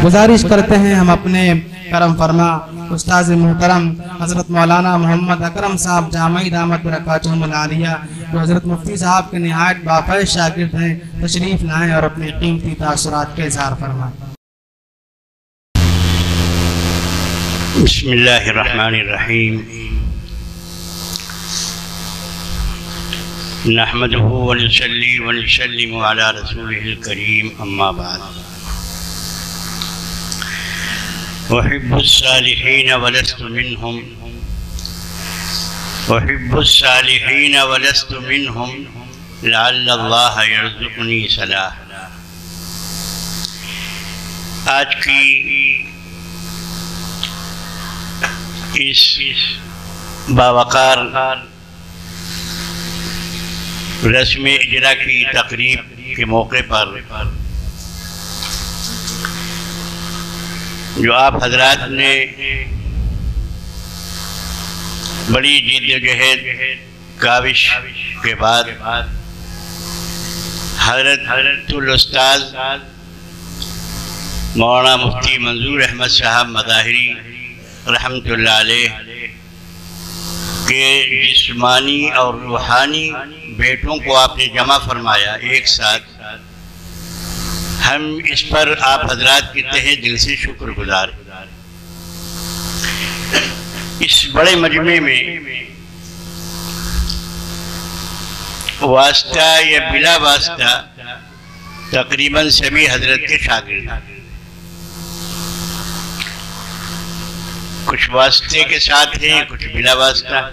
گزارش کرتے ہیں ہم اپنے کرم فرما استاذ محترم حضرت مولانا محمد اکرم صاحب جامعی دامت برکاتہم العالیہ جو حضرت مفتی صاحب کے نہایت بافیض شاگرد ہیں، تشریف لائیں اور اپنے قیمتی تاثرات کا اظہار فرمائیں۔ بسم اللہ الرحمن الرحیم، نحمدہ ونصلی ونسلم علی رسولہ الکریم، اما بعد۔ احب الصالحین ولست منہم، احب الصالحین ولست منہم، لعل اللہ یرزقنی صلاح۔ آج کی اس باوقار رسم اجرا کی تقریب کے موقع پر جو آپ حضرات نے بڑی جد و جہد کاوش کے بعد حضرت الاستاذ مولانا مفتی منظور احمد صاحب مظاہری رحمت اللہ علیہ کے جسمانی اور روحانی بیٹوں کو آپ نے جمع فرمایا ایک ساتھ، ہم اس پر آپ حضرات کے تہہ دل سے شکر گزار۔ اس بڑے مجمع میں واسطہ یا بلا واسطہ تقریباً سبھی حضرت کے شاگرد، کچھ واسطے کے ساتھ ہیں، کچھ بلا واسطہ۔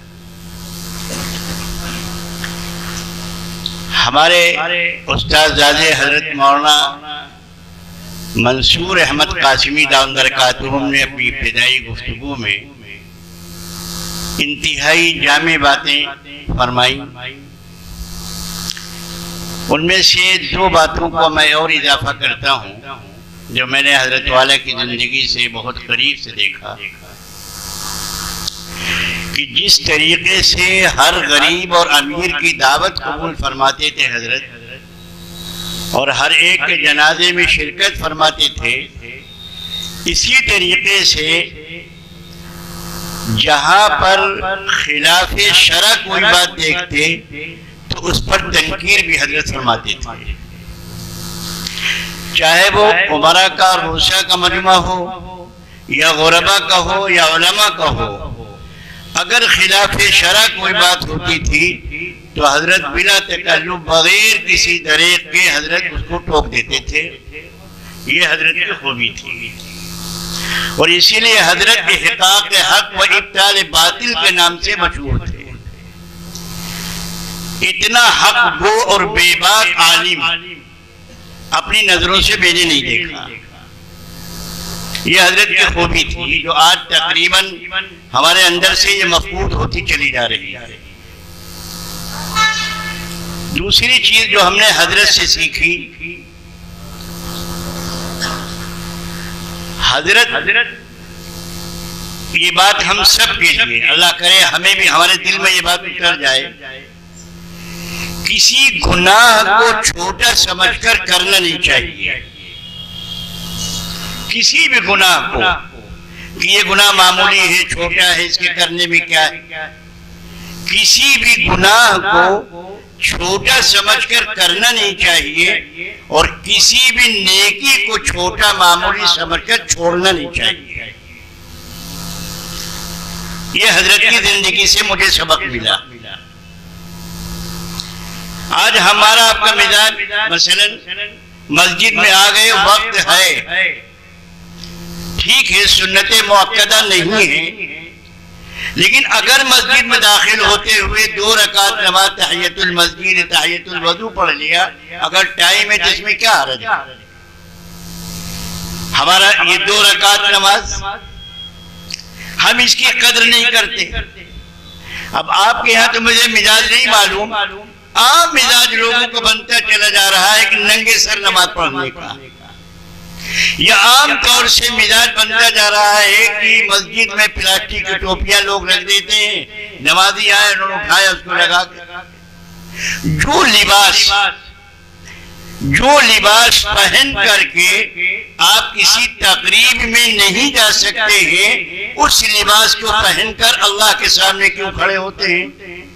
ہمارے استاد زادے حضرت مولانا منصور احمد قاسمی دامت برکاتہم نے اپنی ابتدائی گفتگو میں انتہائی جامع باتیں فرمائیں، ان میں سے دو باتوں کو میں اور اضافہ کرتا ہوں جو میں نے حضرت والا کی زندگی سے بہت قریب سے دیکھا کہ جس طریقے سے ہر غریب اور امیر کی دعوت قبول فرماتے تھے حضرت، اور ہر ایک کے جنازے میں شرکت فرماتے تھے، اسی طریقے سے جہاں پر خلاف شرع کوئی بات دیکھتے تو اس پر تنقیر بھی حضرت فرماتے تھے، چاہے وہ عمرہ کا روسہ کا مجمع ہو یا غربا کا ہو یا علماء کا ہو، اگر خلاف شرع کوئی بات ہوتی تھی تو حضرت بلا تکلف بغیر کسی طریق کے حضرت اس کو ٹوک دیتے تھے۔ یہ حضرت کی خوبی تھی، اور اسی لیے حضرت احقاق حق و ابطال باطل کے نام سے مشہور تھے۔ اتنا حق گو اور بے باک عالم اپنی نظروں سے میں نے نہیں دیکھا۔ یہ حضرت کی خوبی تھی جو آج تقریباً ہمارے اندر سے یہ مفقود ہوتی چلی جا رہی ہے۔ دوسری چیز جو ہم نے حضرت سے سیکھی، حضرت یہ بات ہم سب کے لیے، اللہ کرے ہمیں بھی ہمارے دل میں یہ بات اتر جائے، کسی گناہ کو چھوٹا سمجھ کر کرنا نہیں چاہیے۔ کسی بھی گناہ کو کہ یہ گناہ معمولی ہے، چھوٹا ہے، اس کے کرنے میں کیا ہے، کسی بھی گناہ کو چھوٹا سمجھ کر کرنا نہیں چاہیے، اور کسی بھی نیکی کو چھوٹا معمولی سمجھ کر چھوڑنا نہیں چاہیے۔ یہ حضرت کی زندگی سے مجھے سبق ملا۔ آج ہمارا آپ کا مزاج مثلا مسجد میں آ گئے، وقت ہے، ٹھیک ہے، سنت مؤکدہ نہیں ہے، لیکن اگر مسجد میں داخل ہوتے ہوئے 2 رکعت نماز تحیت المسجد تحیت الوضو پڑھ لیا، اگر ٹائم ہے تو اس میں کیا حرج ہے؟ ہمارا یہ 2 رکعت نماز ہم اس کی قدر نہیں کرتے۔ اب آپ کے یہاں تو مجھے مزاج نہیں معلوم، عام مزاج لوگوں کو بنتا چلا جا رہا ہے کہ ننگے سر نماز پڑھنے کا، یا عام طور سے مزاج بنتا جا رہا ہے کہ مسجد میں پلاسٹک کی ٹوپیاں لوگ رکھ دیتے ہیں، نمازی آئے انہوں نے اٹھایا اس کو لگا کے۔ جو لباس جو لباس پہن کر کے آپ کسی تقریب میں نہیں جا سکتے ہیں، اس لباس کو پہن کر اللہ کے سامنے کیوں کھڑے ہوتے ہیں؟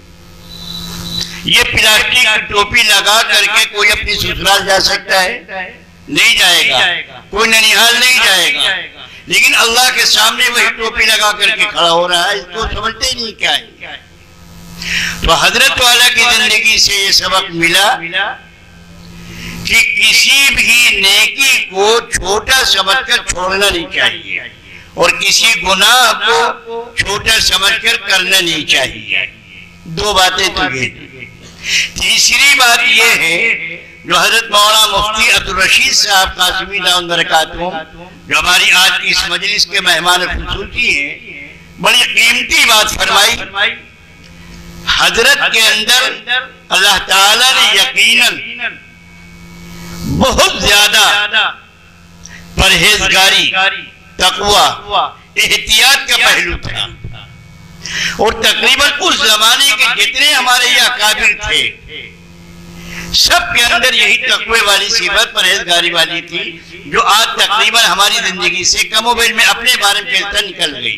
یہ پلاسٹک کی ٹوپی لگا کر کے کوئی اپنی سسرال جا سکتا ہے؟ نہیں جائے گا، کوئی ننیحال نہیں جائے گا، لیکن اللہ کے سامنے وہی ٹوپی لگا کر کے کھڑا ہو رہا ہے، اس کو سمجھتے ہی نہیں کیا ہے۔ تو حضرت والا کی زندگی سے یہ سبق ملا کہ کسی بھی نیکی کو چھوٹا سمجھ کر چھوڑنا نہیں چاہیے، اور کسی گناہ کو چھوٹا سمجھ کر کرنا نہیں چاہیے۔ دو باتیں تو یہ۔ تیسری بات یہ ہے جو حضرت مولانا مفتی عبدالرشید صاحب قاسمی دامت برکاتہم، جو ہماری آج کی اس مجلس کے مہمان خصوصی ہیں، بڑی قیمتی بات فرمائی۔ حضرت کے اندر اللہ تعالیٰ نے یقیناً بہت زیادہ پرہیزگاری، تقوی، احتیاط کا پہلو تھا، اور تقریباً اس زمانے کے جتنے ہمارے یہ اکابر تھے سب کے اندر یہی تقوی والی صفت، پرہیزگاری والی تھی، جو آج تقریباً ہماری زندگی سے کم و بیش میں اپنے بارے میں کہتا نکل گئی۔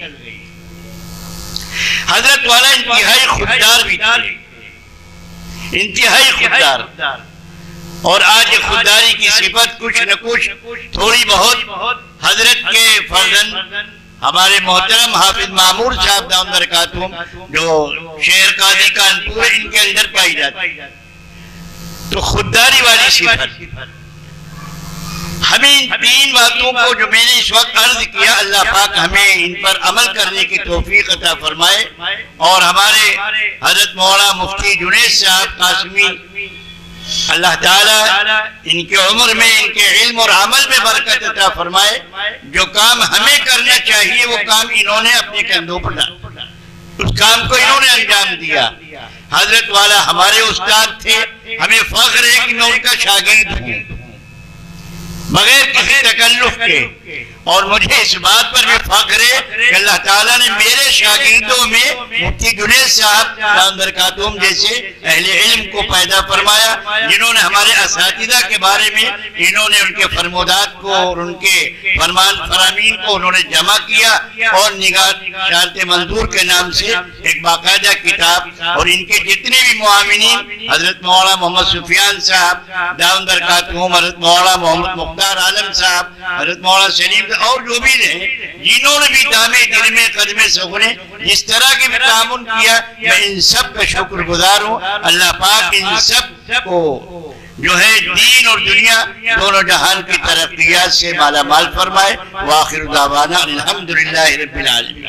حضرت والا انتہائی خوددار بھی تھے، انتہائی خوددار، اور آج یہ خودداری کی صفت کچھ نہ کچھ تھوڑی بہت حضرت کے فرزند ہمارے محترم حافظ معمور صاحب دامت برکاتہم جو شہر قاضی کانپور ان کے اندر پائی جاتی۔ تو خودداری والی صفت، ہمیں ان تین باتوں کو جو میں نے اس وقت عرض کیا، اللہ پاک ہمیں ان پر عمل کرنے کی توفیق عطا فرمائے، اور ہمارے حضرت مولانا مفتی جنید صاحب قاسمی، اللہ تعالیٰ ان کے عمر میں، ان کے علم اور عمل میں برکت عطا فرمائے۔ جو کام ہمیں کرنا چاہیے وہ کام انہوں نے اپنے کندھوں پر ڈالا، اس کام کو انہوں نے انجام دیا۔ حضرت والا ہمارے استاد تھے، ہمیں فخر ہے کہ میں ان کا شاگرد ہوں بغیر کسی تکلف کے، اور مجھے اس بات پر بھی فخر ہے کہ اللہ تعالیٰ نے میرے شاگردوں میں مفتی جنید صاحب دامت برکاتہم جیسے اہل علم کو پیدا فرمایا، جنہوں نے ہمارے اساتذہ کے بارے میں، انہوں نے ان کے فرمودات کو اور ان کے فرمان فرامین کو انہوں نے جمع کیا، اور نگات شارت منظور کے نام سے ایک باقاعدہ کتاب، اور ان کے جتنے بھی معاونین حضرت مولانا محمد سفیان صاحب دامت برکاتہم، حضرت مولانا محمد مختار عالم صاحب، حضرت مولانا سلیم اور جو بھی رہے، جنہوں نے بھی دامے دل میں قدمے سخنے جس طرح کی بھی تعاون کیا، میں ان سب کا شکر گزار ہوں۔ اللہ پاک ان سب کو جو ہے دین اور دنیا دونوں جہان کی ترقیات سے مالا مال فرمائے۔ وآخر دعوانا الحمدللہ رب العالمین۔